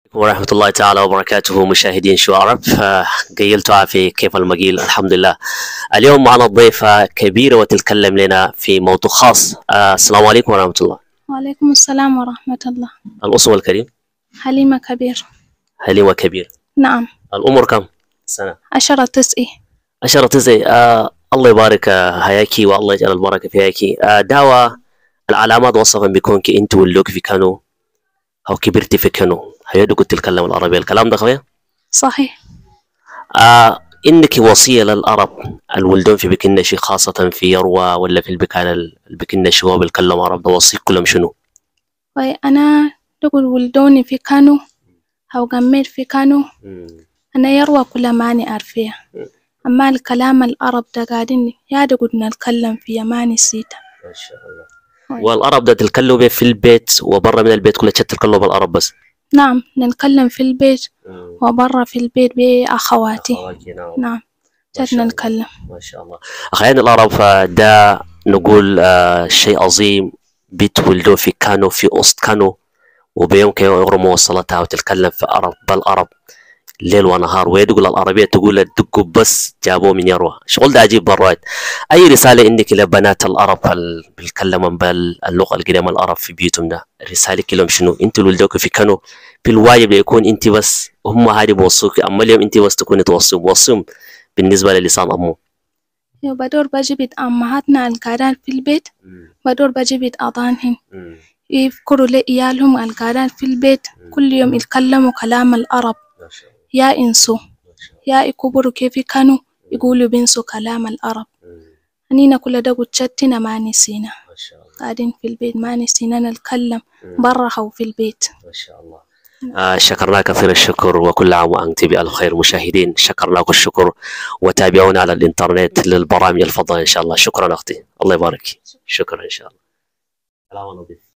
ورحمة الله تعالى وبركاته مشاهدين شو عرب. قيلتوا عافية، كيف المقيل؟ الحمد لله. اليوم معنا ضيفة كبيرة وتتكلم لنا في موضوع خاص. السلام عليكم ورحمة الله. وعليكم السلام ورحمة الله. الأصل الكريم؟ حليمة كبير. حليمة كبير. نعم. الأمر كم سنة؟ 10 تسعي. 10 تسعي. الله يبارك هياكي والله يجعل البركة في هياكي. دعوة العلامات وصفا بكونك أنت ولوك في كانو أو كبرت في كانو هيدوك تتكلم العربية، الكلام ده خويا؟ صحيح. إنك وصية للعرب الولدون في بكنشي، خاصة في يروى ولا في البكال البكنشي هو بيتكلم عرب، ده وصيك كلهم شنو؟ أنا تقول ولدوني في كانو أو قميت في كانو. أنا يروى كل ماني أعرفيه، أما الكلام العرب ده قاعدين يا تقول نتكلم فيه ما نسيته. ما شاء الله. والعرب ده تتكلموا في البيت وبرا من البيت كلها تتكلموا بالعرب بس؟ نعم، نتكلم في البيت وبرا في البيت بأخواتي. نعم نتكلم. ما شاء الله. أخيرا العرب ده نقول شيء عظيم، بيتولدوا في كانوا في وسط كانوا وبيوم كي يغرموا وصلتها وتتكلم في عرب بالعرب ليل ونهار، ويدقوا العربية تقول الدقوا بس جابوه من يروى. شغل ده عجيب برات. أي رسالة عندك لبنات العرب بيتكلموا باللغة القديمة العرب في بيوتهم؟ ده رسالة لهم شنو؟ انتوا اللي ولدوك في كانوا بالواجب يكون انت بس، هم هادي بوصوك، اما اليوم انت بس تكوني توصيهم بالنسبة للسان أمه. بدور بجيب أمهاتنا القاعدين في البيت، بدور بجيب أضانهم يفكروا لإيالهم القاعدين في البيت كل يوم يتكلموا كلام العرب، يا إنسو يا يكبروا كيف كانوا يقولوا بينسوا كلام العرب. أنينا كل ده قتشتنا ما نسينا، قاعدين في البيت ما نسينا نتكلم برا أو في البيت. ما شاء الله. شكرنا كثير الشكر، وكل عام وأنت بألف خير. مشاهدين شكرناك الشكر، وتابعونا على الإنترنت للبرامج الفضة إن شاء الله. شكرا أختي، الله يبارك. شكرا إن شاء الله. سلام عليكم.